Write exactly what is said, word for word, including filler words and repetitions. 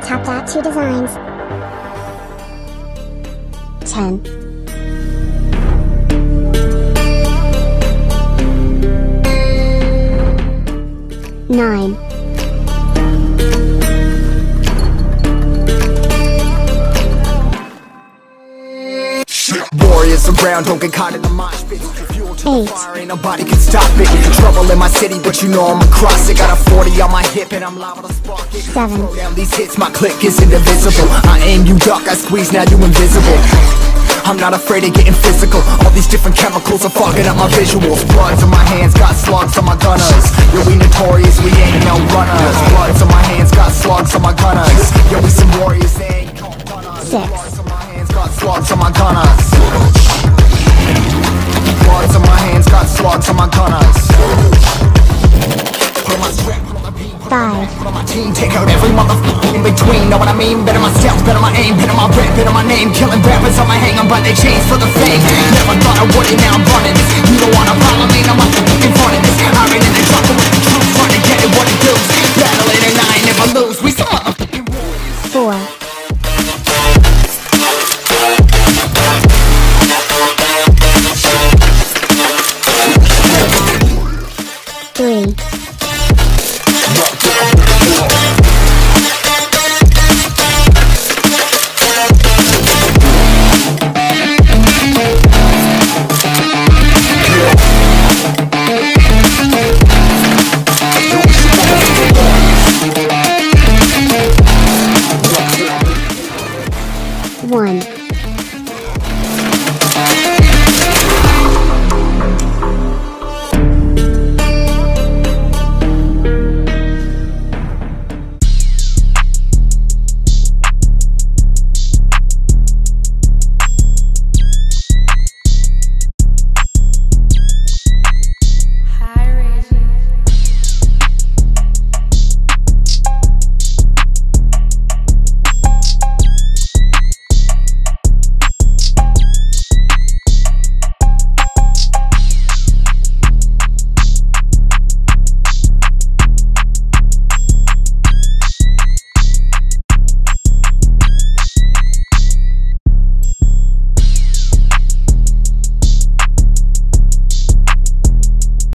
Top Tattoo Designs. ten. nine. Warriors around, don't get caught in the mosh pit. Fuel to the Eight. fire, ain't nobody can stop it. Trouble in my city, but you know I'm across it. Got a forty on my hip and I'm liable to spark it. Seven. Slow down these hits, my click is indivisible. I aim, you duck, I squeeze, now you invisible. I'm not afraid of getting physical. All these different chemicals are fogging up my visuals. Bloods on my hands, got slugs on my gunners. Yo, we notorious, we ain't no runners. Bloods on my hands, got slugs on my gunners. Yo, we some warriors, they ain't no gunners. Six. Bloods on my hands, got slugs on my gunners. Bloods on my hands, got slugs on my gunners. Put on my strap, put on my beat, put on my- Five. put on my team, take out every motherfucker in between. Know what I mean? Better my stealth, better my aim, better my rap, better my name. Killing rappers on my hang on by their chains for the fame. Never thought I would it, now I'm running this. You don't wanna follow me, now I'm fucking front of this. I ran in the trouble with the truth, trying to get it what it does. Battle it and I ain't never lose. We some motherfucking warriors. Four. Three.